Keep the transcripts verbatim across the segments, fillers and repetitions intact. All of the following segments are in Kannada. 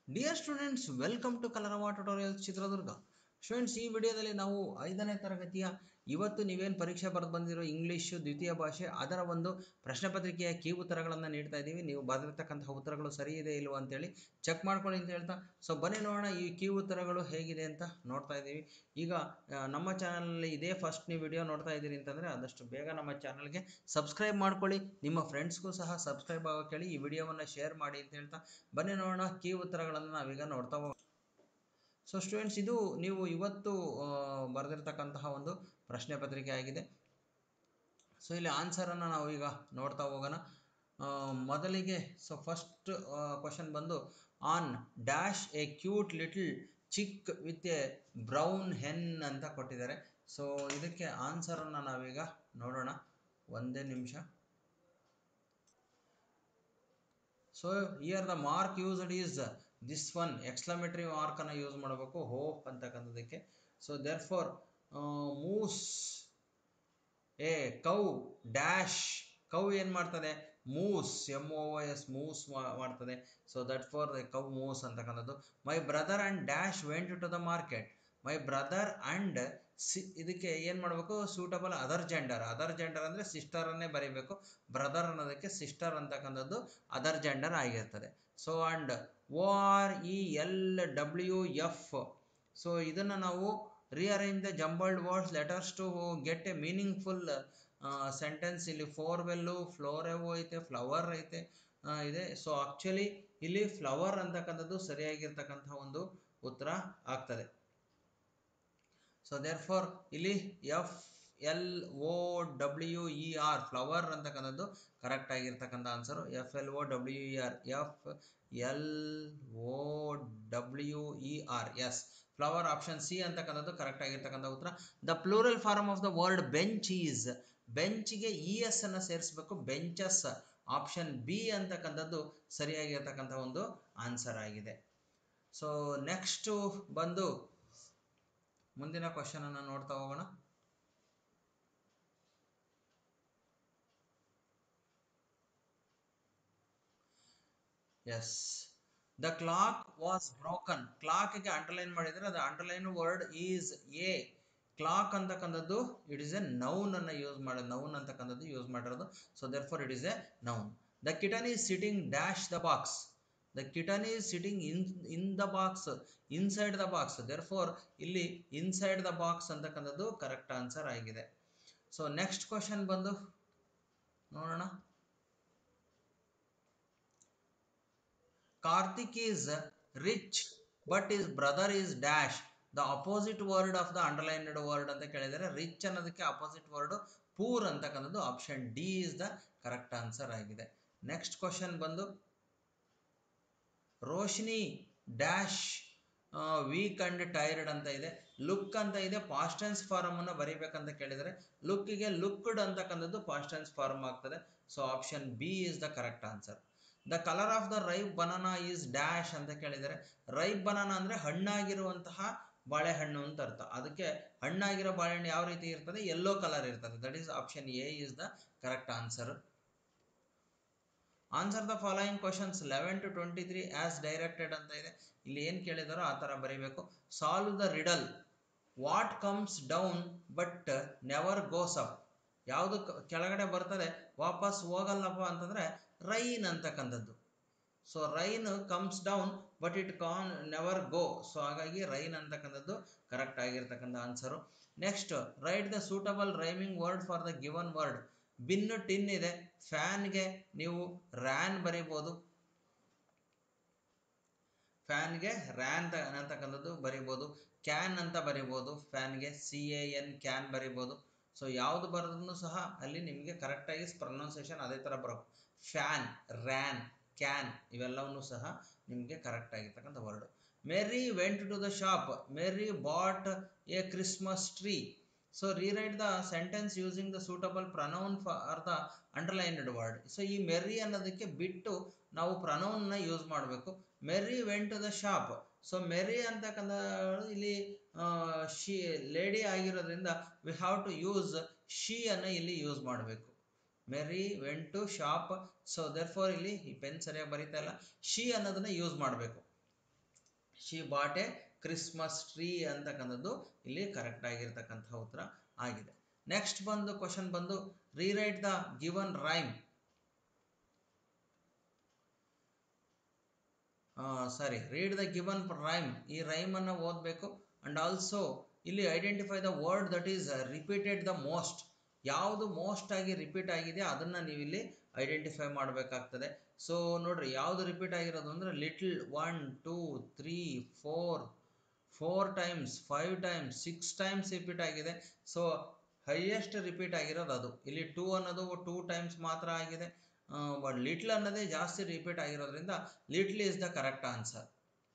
Dear students, welcome to Kalarava tutorials Chitradurga. Students, ಈ ವಿಡಿಯೋದಲ್ಲಿ ನಾವು ಐದನೇ ತರಗತಿಯ ಇವತ್ತು ನೀವೇನು ಪರೀಕ್ಷೆ ಬರೆದು ಬಂದಿರೋ ಇಂಗ್ಲೀಷು ದ್ವಿತೀಯ ಭಾಷೆ ಅದರ ಒಂದು ಪ್ರಶ್ನೆ ಪತ್ರಿಕೆಯ ಕೀ ಉತ್ತರಗಳನ್ನು ನೀಡ್ತಾ ಇದ್ದೀವಿ. ನೀವು ಬರೆದಿರ್ತಕ್ಕಂತಹ ಉತ್ತರಗಳು ಸರಿ ಇದೆ ಇಲ್ವೋ ಅಂತೇಳಿ ಚೆಕ್ ಮಾಡ್ಕೊಳ್ಳಿ ಅಂತ ಹೇಳ್ತಾ, ಸೊ ಬನ್ನಿ ನೋಡೋಣ ಈ ಕೀ ಉತ್ತರಗಳು ಹೇಗಿದೆ ಅಂತ ನೋಡ್ತಾ ಇದ್ದೀವಿ. ಈಗ ಆ, ನಮ್ಮ ಚಾನಲಲ್ಲಿ ಇದೇ ಫಸ್ಟ್ ನೀವು ವಿಡಿಯೋ ನೋಡ್ತಾ ಇದ್ದೀರಿ ಅಂತಂದರೆ ಆದಷ್ಟು ಬೇಗ ನಮ್ಮ ಚಾನಲ್ಗೆ ಸಬ್ಸ್ಕ್ರೈಬ್ ಮಾಡ್ಕೊಳ್ಳಿ. ನಿಮ್ಮ ಫ್ರೆಂಡ್ಸ್ಗೂ ಸಹ ಸಬ್ಸ್ಕ್ರೈಬ್ ಆಗೋಕೆ ಹೇಳಿ, ಈ ವಿಡಿಯೋವನ್ನು ಶೇರ್ ಮಾಡಿ ಅಂತ ಹೇಳ್ತಾ ಬನ್ನಿ ನೋಡೋಣ ಕೀ ಉತ್ತರಗಳನ್ನು ನಾವೀಗ ನೋಡ್ತಾ ಹೋಗೋಣ. ಸೊ ಸ್ಟೂಡೆಂಟ್ಸ್, ಇದು ನೀವು ಇವತ್ತು ಆ, ಬರೆದಿರ್ತಕ್ಕಂತಹ ಒಂದು ಪ್ರಶ್ನೆ ಪತ್ರಿಕೆ ಆಗಿದೆ. ಸೊ ಇಲ್ಲಿ ಆನ್ಸರನ್ನು ನಾವು ಈಗ ನೋಡ್ತಾ ಹೋಗೋಣ. ಆ, ಮೊದಲಿಗೆ ಸೊ ಫಸ್ಟ್ ಕ್ವಶನ್ ಬಂದು on dash a cute little chick with a brown hen ಅಂತ ಕೊಟ್ಟಿದ್ದಾರೆ. ಸೊ ಇದಕ್ಕೆ ಆನ್ಸರನ್ನು ನಾವೀಗ ನೋಡೋಣ, ಒಂದೇ ನಿಮಿಷ. So here the mark used is this one, exclamatory ಮಾರ್ಕನ್ನು ಯೂಸ್ ಮಾಡಬೇಕು ಹೋಪ್ ಅಂತಕ್ಕಂಥದ್ದಕ್ಕೆ. So therefore moos a cow dash, cow ಏನು ಮಾಡ್ತದೆ, moos, M O S, moos ಮಾಡ್ತದೆ. So that for the cow moos ಅಂತಕ್ಕಂಥದ್ದು. My brother and dash went to the market. My brother and see, ಇದಕ್ಕೆ ಏನು ಮಾಡಬೇಕು, suitable other gender. Other gender ಅಂದರೆ ಸಿಸ್ಟರನ್ನೇ ಬರೀಬೇಕು. ಬ್ರದರ್ ಅನ್ನೋದಕ್ಕೆ ಸಿಸ್ಟರ್ ಅಂತಕ್ಕಂಥದ್ದು ಅದರ್ ಜೆಂಡರ್ ಆಗಿರ್ತದೆ. So and O R E L W F, so ಇದನ್ನು ನಾವು rearrange the jumbled words letters to get a meaningful uh, sentence. ಇಲ್ಲಿ ಫೋರ್ವೆಲ್ಲು, ಫ್ಲೋರೆವು ಐತೆ, ಫ್ಲವರ್ ಐತೆ ಆ, ಇದೆ. ಸೊ ಆಕ್ಚುಲಿ ಇಲ್ಲಿ ಫ್ಲವರ್ ಅಂತಕ್ಕಂಥದ್ದು ಸರಿಯಾಗಿರ್ತಕ್ಕಂಥ ಒಂದು ಉತ್ತರ ಆಗ್ತದೆ. ಸೊ ದೇರ್ ಫಾರ್ ಇಲ್ಲಿ F L O W E R, flower ಅಂತಕ್ಕಂಥದ್ದು ಕರೆಕ್ಟ್ ಆಗಿರ್ತಕ್ಕಂಥ answer. F L O W E R, F L O W E R, S, flower, option C ಅಂತಕ್ಕಂಥದ್ದು ಕರೆಕ್ಟ್ ಆಗಿರ್ತಕ್ಕಂಥ ಉತ್ತರ. The plural form of the word bench is, ಬೆಂಚ್ಗೆ ಇ ಎಸ್ ಅನ್ನು ಸೇರಿಸಬೇಕು, ಬೆಂಚಸ್, ಆಪ್ಷನ್ ಬಿ ಅಂತಕ್ಕಂಥದ್ದು ಸರಿಯಾಗಿರ್ತಕ್ಕಂಥ ಒಂದು ಆನ್ಸರ್ ಆಗಿದೆ. ಸೊ ನೆಕ್ಸ್ಟು ಬಂದು ಮುಂದಿನ ಕ್ವಶನ್ ಅನ್ನು ನೋಡ್ತಾ ಹೋಗೋಣ. Yes, the clock was broken. ಕ್ಲಾಕ್ಗೆ ಅಂಡರ್ಲೈನ್ ಮಾಡಿದರೆ ಅದು underline word is a. Clock ಅಂತಕ್ಕಂಥದ್ದು ಇಟ್ ಇಸ್ ಎ ನೌನ್ ಅನ್ನು ಯೂಸ್ ಮಾಡೋದು, ನೌನ್ ಅಂತಕ್ಕಂಥದ್ದು ಯೂಸ್ ಮಾಡಿರೋದು. So therefore it is a noun. The kitten is sitting dash the box. The kitten is sitting in in the box, inside the box. Therefore ಇಲ್ಲಿ ಇನ್ಸೈಡ್ ದ ಬಾಕ್ಸ್ ಅಂತಕ್ಕಂಥದ್ದು ಕರೆಕ್ಟ್ ಆನ್ಸರ್ ಆಗಿದೆ. ಸೊ ನೆಕ್ಸ್ಟ್ ಕ್ವಶನ್ ಬಂದು ನೋಡೋಣ. Karthik is rich but is brother is dash the opposite word of the underlined word ಅಂತ ಕೇಳಿದರೆ, ರಿಚ್ ಅನ್ನೋದಕ್ಕೆ ಅಪೋಸಿಟ್ ವರ್ಡ್ ಪೂರ್ ಅಂತಕ್ಕಂಥದ್ದು option D is the correct answer ಆಗಿದೆ. ನೆಕ್ಸ್ಟ್ ಕ್ವಶನ್ ಬಂದು Roshini dash weak and tired ಅಂತ ಇದೆ. ಲುಕ್ ಅಂತ ಇದೆ, ಪಾಸ್ಟ್ ಟೆನ್ಸ್ ಫಾರ್ಮ್ ಅನ್ನು ಬರೀಬೇಕಂತ ಕೇಳಿದರೆ ಲುಕ್ಗೆ ಲುಕ್ಡ್ ಅಂತಕ್ಕಂಥದ್ದು ಪಾಸ್ಟ್ ಟೆನ್ಸ್ ಫಾರ್ಮ್ ಆಗ್ತದೆ. So option B is the correct answer. The colour of the ripe banana is dash ಅಂತ ಕೇಳಿದರೆ, ರೈಪ್ ಬನಾನಾ ಅಂದರೆ ಹಣ್ಣಾಗಿರುವಂತಹ ಬಾಳೆಹಣ್ಣು ಅಂತ ಅರ್ಥ. ಅದಕ್ಕೆ ಹಣ್ಣಾಗಿರೋ ಬಾಳೆಹಣ್ಣು ಯಾವ ರೀತಿ ಇರ್ತದೆ, ಯೆಲ್ಲೋ ಕಲರ್ ಇರ್ತದೆ. That is option A is the correct answer. Answer the following questions eleven to twenty three as directed ಅಂತ ಇದೆ. ಇಲ್ಲಿ ಏನು ಕೇಳಿದಾರೋ ಆ ಥರ ಬರೀಬೇಕು. Solve the riddle, what comes down but never goes up. ಯಾವುದು ಕೆಳಗಡೆ ಬರ್ತದೆ ವಾಪಸ್ ಹೋಗಲ್ಲಪ್ಪ ಅಂತಂದರೆ ರೈನ್ ಅಂತಕ್ಕಂಥದ್ದು. So rain comes down but it can never go. So ಹಾಗಾಗಿ ರೈನ್ ಅಂತಕ್ಕಂಥದ್ದು ಕರೆಕ್ಟ್ ಆಗಿರ್ತಕ್ಕಂಥ answer. Next, write the suitable rhyming word for the given word. Bin tin ಇದೆ, ಫ್ಯಾನ್ಗೆ ನೀವು ರ್ಯಾನ್ ಬರೀಬೋದು, ಫ್ಯಾನ್ಗೆ ರ್ಯಾನ್ ಅಂತಕ್ಕಂಥದ್ದು ಬರಿಬೋದು. ಕ್ಯಾನ್ ಅಂತ ಬರಿಬೋದು, ಫ್ಯಾನ್ಗೆ ಸಿ ಎ ಎನ್, ಕ್ಯಾನ್ ಬರಿಬೋದು. ಸೊ ಯಾವುದು ಬರೋದನ್ನು ಸಹ ಅಲ್ಲಿ ನಿಮಗೆ ಕರೆಕ್ಟಾಗಿ ಪ್ರೊನೌನ್ಸಿಯೇಷನ್ ಅದೇ ಥರ ಬರಬೇಕು. ಫ್ಯಾನ್, ರ್ಯಾನ್, ಕ್ಯಾನ್ ಇವೆಲ್ಲವನ್ನೂ ಸಹ ನಿಮಗೆ ಕರೆಕ್ಟ್ ಆಗಿರ್ತಕ್ಕಂಥ word. Mary went to the shop, Mary bought a Christmas tree. So rewrite the sentence using the suitable pronoun for the underlined word. So ಈ ಮೆರ್ರಿ ಅನ್ನೋದಕ್ಕೆ ಬಿಟ್ಟು ನಾವು ಪ್ರನೌನ್ನ ಯೂಸ್ ಮಾಡಬೇಕು. Mary went to the shop. So Mary ಅಂತಕ್ಕಂಥ ಇಲ್ಲಿ ಶಿ ಲೇಡಿ ಆಗಿರೋದ್ರಿಂದ we have to use she ಅನ್ನು ಇಲ್ಲಿ ಯೂಸ್ ಮಾಡಬೇಕು. Mary went to shop. So therefore ಇಲ್ಲಿ ಈ ಪೆನ್ ಸರಿಯಾಗಿ ಬರೀತಾ ಇಲ್ಲ, ಶಿ ಅನ್ನೋದನ್ನ ಯೂಸ್ ಮಾಡಬೇಕು. She bought a Christmas tree ಅಂತಕ್ಕಂಥದ್ದು ಇಲ್ಲಿ ಕರೆಕ್ಟ್ ಆಗಿರ್ತಕ್ಕಂಥ ಉತ್ತರ ಆಗಿದೆ. ನೆಕ್ಸ್ಟ್ ಬಂದು ಕ್ವಶನ್ ಬಂದು rewrite the given rhyme. Sorry read the given rhyme. ಈ ರೈಮ್ ಅನ್ನು ಓದಬೇಕು. ಅಂಡ್ ಆಲ್ಸೋ ಇಲ್ಲಿ identify the word that is repeated the most. ಯಾವುದು ಮೋಸ್ಟ್ ಆಗಿ ರಿಪೀಟ್ ಆಗಿದೆ ಅದನ್ನು ನೀವು ಇಲ್ಲಿ ಐಡೆಂಟಿಫೈ ಮಾಡಬೇಕಾಗ್ತದೆ. ಸೊ ನೋಡ್ರಿ ಯಾವುದು ರಿಪೀಟ್ ಆಗಿರೋದು ಅಂದರೆ little one two three four four times five times six times repeat ಆಗಿದೆ. ಸೊ ಹೈಯೆಸ್ಟ್ ರಿಪೀಟ್ ಆಗಿರೋದು ಅದು. ಇಲ್ಲಿ ಟೂ ಅನ್ನೋದು ಟೂ ಟೈಮ್ಸ್ ಮಾತ್ರ ಆಗಿದೆ. ಬಟ್ ಲಿಟ್ಲ್ ಅನ್ನೋದೇ ಜಾಸ್ತಿ ರಿಪೀಟ್ ಆಗಿರೋದ್ರಿಂದ little is the correct answer.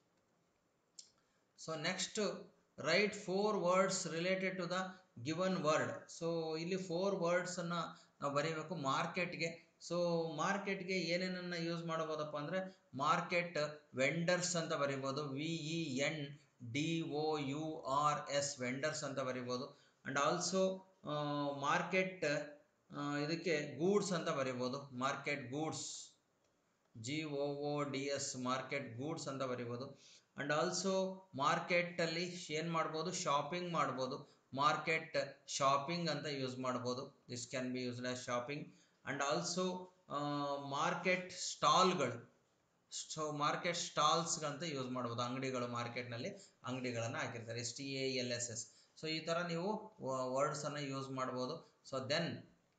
So next write four words related to the given word. So ಇಲ್ಲಿ ಫೋರ್ ವರ್ಡ್ಸನ್ನು ನಾವು ಬರೀಬೇಕು ಮಾರ್ಕೆಟ್ಗೆ. ಸೊ ಮಾರ್ಕೆಟ್ಗೆ ಏನೇನನ್ನು ಯೂಸ್ ಮಾಡ್ಬೋದಪ್ಪ ಅಂದರೆ ಮಾರ್ಕೆಟ್ ವೆಂಡರ್ಸ್ ಅಂತ ಬರಿಬೋದು, V E N D O U R S vendors ಅಂತ ಬರಿಬೋದು. ಆ್ಯಂಡ್ ಆಲ್ಸೋ ಮಾರ್ಕೆಟ್ ಇದಕ್ಕೆ ಗೂಡ್ಸ್ ಅಂತ ಬರಿಬೋದು, market goods G O O D S market goods ಅಂತ ಬರಿಬೋದು. ಆ್ಯಂಡ್ ಆಲ್ಸೋ ಮಾರ್ಕೆಟಲ್ಲಿ ಏನು ಮಾಡ್ಬೋದು ಶಾಪಿಂಗ್ ಮಾಡ್ಬೋದು, ಮಾರ್ಕೆಟ್ ಶಾಪಿಂಗ್ ಅಂತ ಯೂಸ್ ಮಾಡ್ಬೋದು, this can be used as shopping. And also market ಸ್ಟಾಲ್ಗಳು, ಸೊ ಮಾರ್ಕೆಟ್ ಸ್ಟಾಲ್ಸ್ಗಂತ ಯೂಸ್ ಮಾಡ್ಬೋದು, ಅಂಗಡಿಗಳು ಮಾರ್ಕೆಟ್ನಲ್ಲಿ ಅಂಗಡಿಗಳನ್ನು ಹಾಕಿರ್ತಾರೆ S T A L S S. So ಈ ಥರ ನೀವು ವರ್ಡ್ಸನ್ನು ಯೂಸ್ ಮಾಡ್ಬೋದು. So then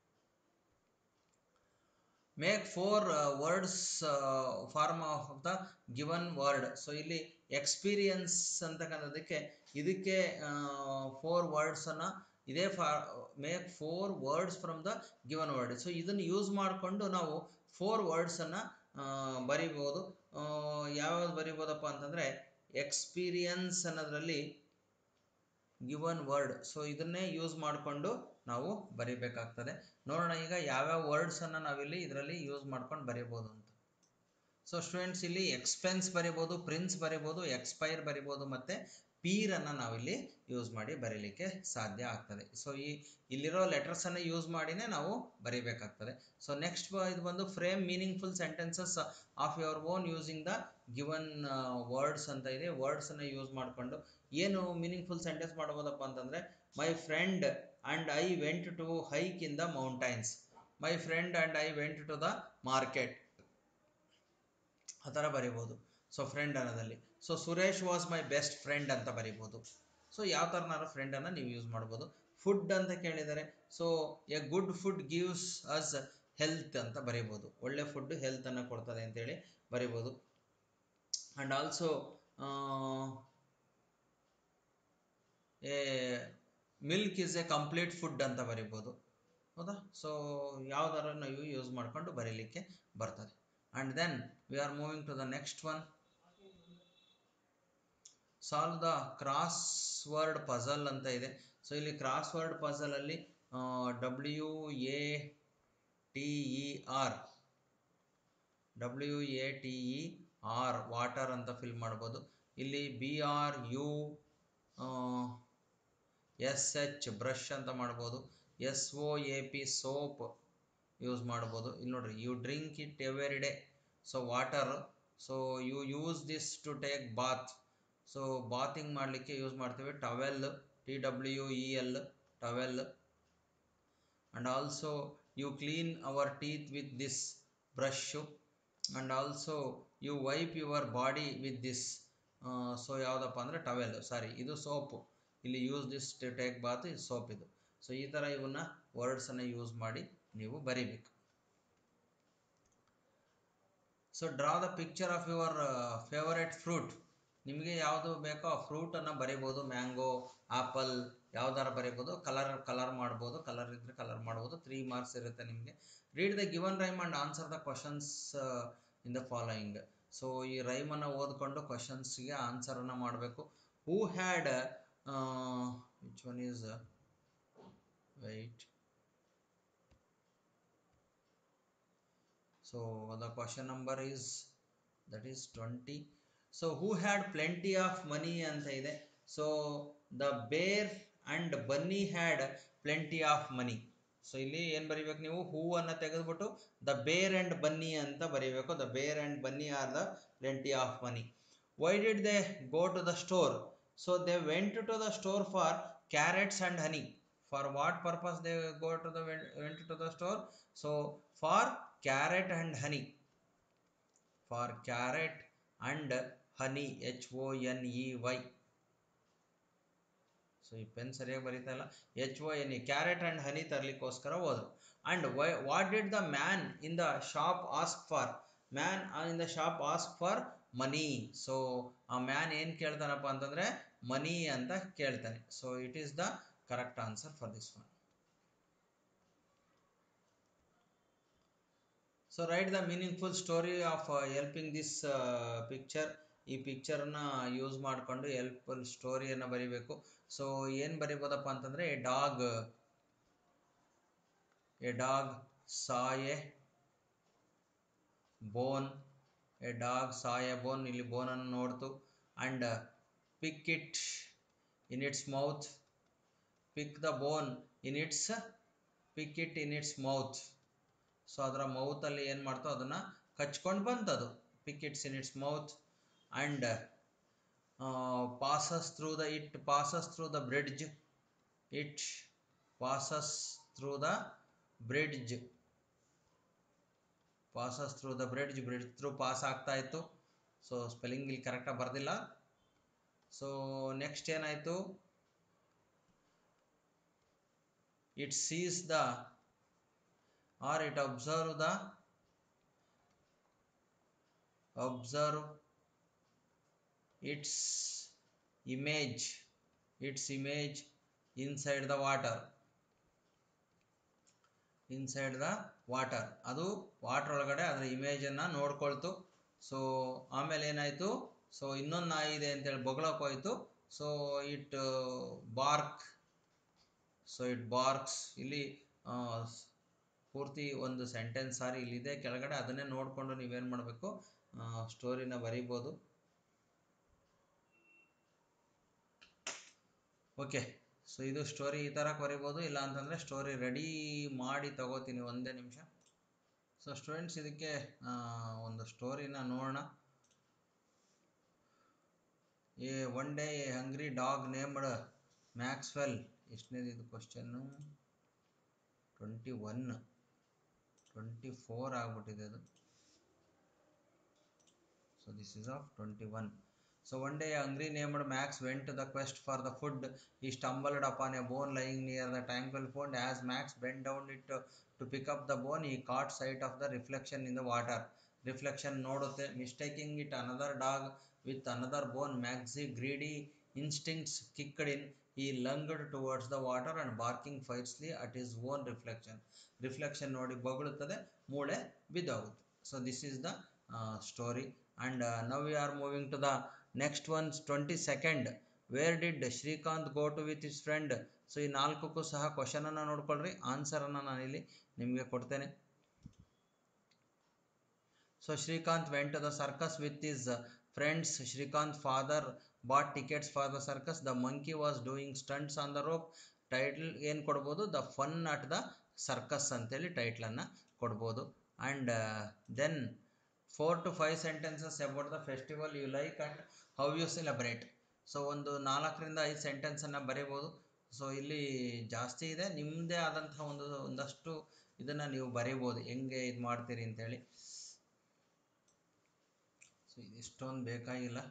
make four words form of the given word. So ಇಲ್ಲಿ ಎಕ್ಸ್ಪೀರಿಯನ್ಸ್ ಅಂತಕ್ಕಂಥದ್ದಕ್ಕೆ ಇದಕ್ಕೆ ಫೋರ್ ವರ್ಡ್ಸನ್ನು ಇದೇ ಫಾ make four words from the given word. So ಇದನ್ನು ಯೂಸ್ ಮಾಡಿಕೊಂಡು ನಾವು ಫೋರ್ ವರ್ಡ್ಸನ್ನು ಬರಿಬೋದು. ಯಾವ್ಯಾವ್ದು ಬರಿಬೋದಪ್ಪ ಅಂತಂದರೆ ಎಕ್ಸ್ಪೀರಿಯನ್ಸ್ ಅನ್ನೋದ್ರಲ್ಲಿ ಗಿವನ್ ವರ್ಡ್. ಸೊ ಇದನ್ನೇ ಯೂಸ್ ಮಾಡಿಕೊಂಡು ನಾವು ಬರಿಬೇಕಾಗ್ತದೆ. ನೋಡೋಣ ಈಗ ಯಾವ್ಯಾವ ವರ್ಡ್ಸನ್ನು ನಾವಿಲ್ಲಿ ಇದರಲ್ಲಿ ಯೂಸ್ ಮಾಡ್ಕೊಂಡು ಬರಿಬೋದು ಅಂತ. ಸೊ ಸ್ಟೂಡೆಂಟ್ಸ್ ಇಲ್ಲಿ ಎಕ್ಸ್ಪೆನ್ಸ್ ಬರಿಬೋದು, ಪ್ರಿನ್ಸ್ ಬರಿಬೋದು, ಎಕ್ಸ್ಪೈರ್ ಬರಿಬೋದು ಮತ್ತು ಪೀರನ್ನು ನಾವಿಲ್ಲಿ ಯೂಸ್ ಮಾಡಿ ಬರೀಲಿಕ್ಕೆ ಸಾಧ್ಯ ಆಗ್ತದೆ. ಸೊ ಈ ಇಲ್ಲಿರೋ ಲೆಟರ್ಸನ್ನು ಯೂಸ್ ಮಾಡಿನೇ ನಾವು ಬರೀಬೇಕಾಗ್ತದೆ. ಸೊ ನೆಕ್ಸ್ಟ್ ಇದು ಬಂದು frame meaningful sentences of your own using the given words ಅಂತ ಇದೆ. ವರ್ಡ್ಸನ್ನು ಯೂಸ್ ಮಾಡಿಕೊಂಡು ಏನು ಮೀನಿಂಗ್ಫುಲ್ ಸೆಂಟೆನ್ಸ್ ಮಾಡ್ಬೋದಪ್ಪ ಅಂತಂದರೆ my friend and I went to hike in the mountains, my friend and I went to the market, ಆ ಥರ ಬರಿಬೋದು. ಸೊ ಫ್ರೆಂಡ್ ಅನ್ನೋದಲ್ಲಿ so Suresh was my best friend ಅಂತ ಬರಿಬೋದು. ಸೊ ಯಾವ ಥರನಾರ ಫ್ರೆಂಡನ್ನು ನೀವು ಯೂಸ್ ಮಾಡ್ಬೋದು. ಫುಡ್ ಅಂತ ಕೇಳಿದರೆ so a good food gives us health ಅಂತ ಬರಿಬೋದು, ಒಳ್ಳೆ ಫುಡ್ ಹೆಲ್ತನ್ನು ಕೊಡ್ತದೆ ಅಂತೇಳಿ ಬರಿಬೋದು. And also a milk is a complete food ಅಂತ ಬರಿಬೋದು, ಹೌದಾ. ಸೊ ಯಾವ್ದಾರ ನೀವು ಯೂಸ್ ಮಾಡಿಕೊಂಡು ಬರೀಲಿಕ್ಕೆ ಬರ್ತದೆ. And then we are moving to the next one. Solve the crossword puzzle ಅಂತ ಇದೆ. ಸೊ ಇಲ್ಲಿ ಕ್ರಾಸ್ ವರ್ಡ್ ಪಝಲಲ್ಲಿ W A T E R W A T E R water ಅಂತ ಫಿಲ್ ಮಾಡ್ಬೋದು. ಇಲ್ಲಿ B R U S H brush ಅಂತ ಮಾಡ್ಬೋದು, S O A P soap use ಮಾಡ್ಬೋದು. ಇಲ್ಲಿ ನೋಡ್ರಿ you drink it every day, so water. So you use this to take Baat, so bathing ಮಾಡಲಿಕ್ಕೆ ಯೂಸ್ ಮಾಡ್ತೀವಿ. Towel T W E L towel. And also you clean our teeth with this brush. And also you wipe your body with this. So ಯಾವುದಪ್ಪ ಅಂದರೆ ಟವೆಲ್, ಸಾರಿ ಇದು ಸೋಪು. ಇಲ್ಲಿ use this to take bath, ಇದು ಸೋಪ್ ಇದು. ಸೊ ಈ ಥರ ಇವನ್ನ ವರ್ಡ್ಸನ್ನು ಯೂಸ್ ಮಾಡಿ ನೀವು ಬರೀಬೇಕು. So draw the picture of your favourite fruit. ನಿಮಗೆ ಯಾವುದು ಬೇಕೋ ಆ ಫ್ರೂಟನ್ನು ಬರಿಬೋದು, ಮ್ಯಾಂಗೋ, ಆ್ಯಪಲ್ ಯಾವ್ದಾರ ಬರಿಬೋದು. ಕಲರ್ ಕಲರ್ ಮಾಡ್ಬೋದು, ಕಲರ್ ಇದ್ದರೆ ಕಲರ್ ಮಾಡ್ಬೋದು. ತ್ರೀ ಮಾರ್ಕ್ಸ್ ಇರುತ್ತೆ ನಿಮಗೆ. Read the given rhyme and answer the questions in the following. So ಈ ರೈಮನ್ನು ಓದ್ಕೊಂಡು ಕ್ವಶನ್ಸ್ಗೆ ಆನ್ಸರನ್ನು ಮಾಡಬೇಕು. Who had which one is wait so the question number is that is twenty. so who had plenty of money anta ide. so the bear and bunny had plenty of money. So ಇಲ್ಲಿ ಏನು ಬರೀಬೇಕು ನೀವು, ಹೂವನ್ನು ತೆಗೆದುಬಿಟ್ಟು ದ ಬೇರ್ ಆ್ಯಂಡ್ ಬನ್ನಿ ಅಂತ ಬರೀಬೇಕು. The bear and bunny are the plenty of money. Why did they go to the store? So they went to the store for carrots and honey. For what purpose they go to the went to the store? So for carrot and honey. For carrot and honey, H O N E Y. So ಈ ಪೆನ್ ಸರಿಯಾಗಿ ಬರೀತಾ ಇಲ್ಲ. H O N E carrot and honey ತರಲಿಕ್ಕೋಸ್ಕರ ಹೋದ್ರು. And why what did the man in the shop ask for? Man in the shop ask for money. So ಆ ಮ್ಯಾನ್ ಏನು ಕೇಳ್ತಾನಪ್ಪ ಅಂತಂದರೆ ಮನಿ ಅಂತ ಕೇಳ್ತಾನೆ. So it is the correct answer for this one. So write the meaningful story of helping this picture. ಈ ಪಿಕ್ಚರನ್ನ ಯೂಸ್ ಮಾಡಿಕೊಂಡು ಹೆಲ್ಪ್ಫುಲ್ ಸ್ಟೋರಿಯನ್ನು ಬರಿಬೇಕು. ಸೊ ಏನು ಬರಿಬೋದಪ್ಪ ಅಂತಂದರೆ a dog a dog saw a bone. A dog saw a bone, ಇಲ್ಲಿ ಬೋನನ್ನು ನೋಡ್ತು. And pick it in its mouth. Pick the bone in its pick it in its mouth. So ಅದರ ಮೌತಲ್ಲಿ ಏನು ಮಾಡ್ತೋ ಅದನ್ನು ಕಚ್ಕೊಂಡು ಬಂತದು. Pick its in its mouth. And passes through the it passes through the bridge. It passes through the bridge passes through the bridge bridge through pass ಆಗ್ತಾ ಇತ್ತು. ಸೊ ಸ್ಪೆಲ್ಲಿಂಗ್ ಇಲ್ಲಿ ಕರೆಕ್ಟಾಗಿ ಬರ್ದಿಲ್ಲ. ಸೊ ನೆಕ್ಸ್ಟ್ ಏನಾಯಿತು? ಇಟ್ ಸೀಸ್ ದ ಆರ್ it observe the observe its image its image inside the water. Inside the water, ಅದು ವಾಟರ್ ಒಳಗಡೆ ಅದರ ಇಮೇಜನ್ನು ನೋಡ್ಕೊಳ್ತು. ಸೊ ಆಮೇಲೆ ಏನಾಯಿತು? ಸೊ ಇನ್ನೊಂದು ನಾಯಿ ಇದೆ ಅಂತೇಳಿ ಬೊಗಳಕ್ಕೆ ಹೋಯಿತು. So it bark so it barks. ಇಲ್ಲಿ ಪೂರ್ತಿ ಒಂದು ಸೆಂಟೆನ್ಸ್ ಸಾರಿ ಇಲ್ಲಿದೆ ಕೆಳಗಡೆ, ಅದನ್ನೇ ನೋಡಿಕೊಂಡು ನೀವೇನು ಮಾಡಬೇಕು, ಸ್ಟೋರಿನ ಬರೀಬೋದು. ಓಕೆ, ಸೊ ಇದು ಸ್ಟೋರಿ ಈ ಥರ ಬರಿಬೋದು. ಇಲ್ಲ ಅಂತಂದರೆ ಸ್ಟೋರಿ ರೆಡಿ ಮಾಡಿ ತಗೋತೀನಿ, ಒಂದೇ ನಿಮಿಷ. ಸೊ ಸ್ಟೂಡೆಂಟ್ಸ್, ಇದಕ್ಕೆ ಒಂದು ಸ್ಟೋರಿನ ನೋಡೋಣ. A one day a hungry dog named Maxwell. ಎಷ್ಟನೇದು ಇದು question? Twenty one twenty four ಆಗ್ಬಿಟ್ಟಿದೆ ಅದು. So this is of twenty-one. So one day a hungry named Max went to the quest for the food. He stumbled upon a bone lying near the tranquil pond. As Max bent down it to, to pick up the bone, he caught sight of the reflection in the water. Reflection nodutte, mistaking it another dog with another bone. Max's greedy instincts kicked in. He lunged towards the water and barking fiercely at his own reflection. Reflection ನೋಡಿ ಬೊಗಳುತ್ತದೆ, ಮೂಳೆ ಬಿದ್ದೋಗುತ್ತೆ. So this is the uh, story. And uh, now we are moving to the next one, twenty-second. Where did Srikanth go to with his friend? So ಈ ನಾಲ್ಕಕ್ಕೂ ಸಹ ಕ್ವಶನನ್ನು ನೋಡ್ಕೊಳ್ರಿ, ಆನ್ಸರನ್ನು ನಾನಿಲ್ಲಿ ನಿಮಗೆ ಕೊಡ್ತೇನೆ. So Srikanth went to the circus with his friends. Srikanth father bought tickets for the circus. The monkey was doing stunts on the rope. Title ಏನು ಕೊಡ್ಬೋದು? The fun at the circus ಅಂತೇಳಿ ಟೈಟ್ಲನ್ನು ಕೊಡ್ಬೋದು. And then four to five sentences about the festival you like and how you celebrate. So ಒಂದು ನಾಲ್ಕರಿಂದ ಐದು ಸೆಂಟೆನ್ಸನ್ನು ಬರೀಬೋದು. ಸೊ ಇಲ್ಲಿ ಜಾಸ್ತಿ ಇದೆ, ನಿಮ್ಮದೇ ಆದಂತಹ ಒಂದು ಒಂದಷ್ಟು ಇದನ್ನು ನೀವು ಬರೀಬೋದು, ಹೆಂಗೆ ಇದು ಮಾಡ್ತೀರಿ ಅಂತೇಳಿ. ಸೊ ಇದಿಷ್ಟೊಂದು ಬೇಕಾಗಿಲ್ಲ.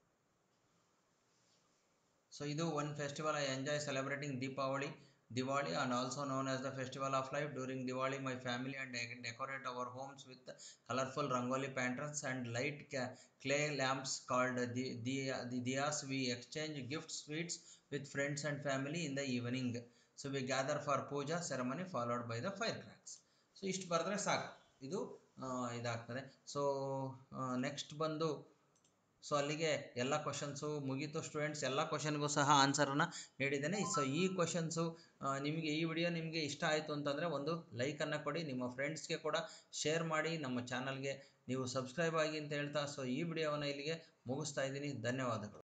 ಸೊ ಇದು one festival I enjoy celebrating Deepavali. Diwali, and also known as the festival of life. During Diwali, my family and I decorate our homes with colorful rangoli patterns and light clay lamps called the the diyas. We exchange gifts, sweets with friends and family in the evening. So we gather for puja ceremony followed by the firecrackers. So ಇಷ್ಟು ಬರೆದ್ರೆ ಸಾಕು, ಇದು ಇದಾಗ್ತದೆ. ಸೊ ನೆಕ್ಸ್ಟ್ ಬಂದು, ಸೊ ಅಲ್ಲಿಗೆ ಎಲ್ಲ ಕ್ವಶನ್ಸು ಮುಗೀತು ಸ್ಟೂಡೆಂಟ್ಸ್. ಎಲ್ಲ ಕ್ವಶನ್ಗೂ ಸಹ ಆನ್ಸರನ್ನು ನೀಡಿದ್ದೇನೆ. ಸೊ ಈ ಕ್ವಶನ್ಸು ನಿಮಗೆ, ಈ ವಿಡಿಯೋ ನಿಮಗೆ ಇಷ್ಟ ಆಯಿತು ಅಂತಂದರೆ ಒಂದು ಲೈಕನ್ನು ಕೊಡಿ, ನಿಮ್ಮ ಫ್ರೆಂಡ್ಸ್ಗೆ ಕೂಡ ಶೇರ್ ಮಾಡಿ, ನಮ್ಮ ಚಾನಲ್ಗೆ ನೀವು ಸಬ್ಸ್ಕ್ರೈಬ್ ಆಗಿ ಅಂತ ಹೇಳ್ತಾ, ಸೊ ಈ ವಿಡಿಯೋವನ್ನು ಇಲ್ಲಿಗೆ ಮುಗಿಸ್ತಾ ಇದ್ದೀನಿ. ಧನ್ಯವಾದಗಳು.